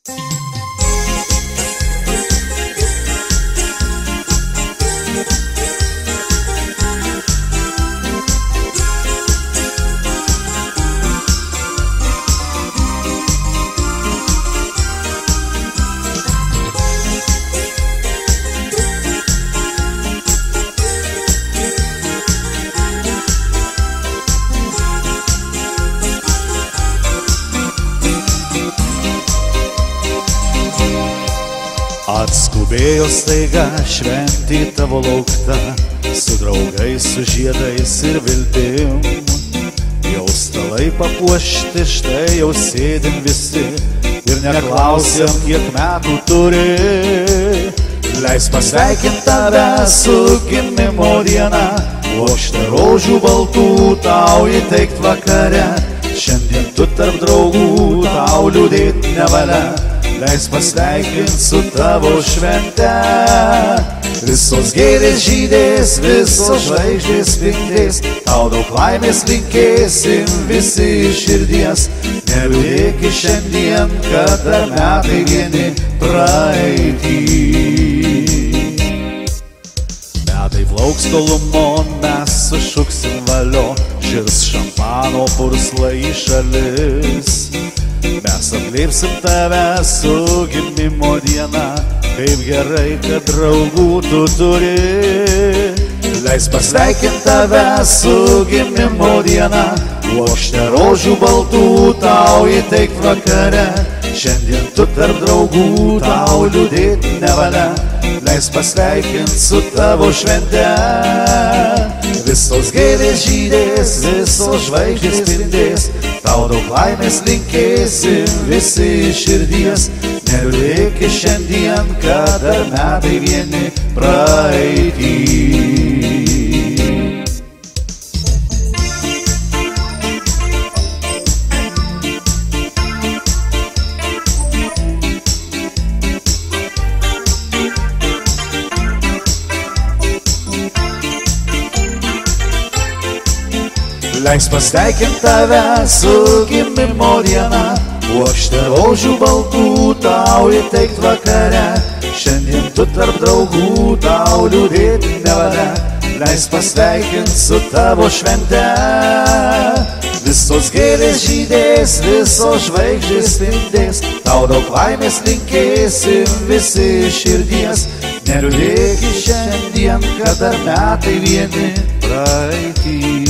Atskubėjo staiga šventė tavo laukta, su draugais, su žiedais ir viltim. Jau stalai papuošti, štai jau sėdim visi ir neklausiam, kiek metų turi. Leis pasveikint tave su gimimo diena, puoštą rožių baltų tau įteikt vakare. Šiandien tu tarp draugų, tau liūdėt nevalia. Leis pasveikint su tavo švente. Visos gėlės žydės, visos žvaigždės spindės, tau daug laimės linkėsim visi iš širdies. Neliūdėk šiandien, kad dar metai vieni praeitį. Metai plauks tolumon, mes sušuksim valio, žirs šampano purslai į šalis. Mes apglėbsim tave su gimimo diena, kaip gerai, kad draugų tu turi. Leis pasveikint tave su gimimo diena, puoštą rožių baltų tau įteikt vakare. Šiandien tu tarp draugų, tau liūdėt nevalia. Leis pasveikint su tavo švente. Visos gėlės žydės, visos žvaigždės spindės, tau daug laimės linkėsim visi iš širdies. Neliūdėk šiandien, kad dar metai vieni praeitį. Leis pasveikint tave su gimimo diena, puoštą rožių baltų tau įteikt vakare. Šiandien tu tarp draugų, tau liūdėt nevalia. Leis pasveikint su tavo švente. Visos gėlės žydės, visos žvaigždės spindės, tau daug laimės linkėsim visi iš širdies. Neliūdėk šiandien, kad dar metai vieni praeitį.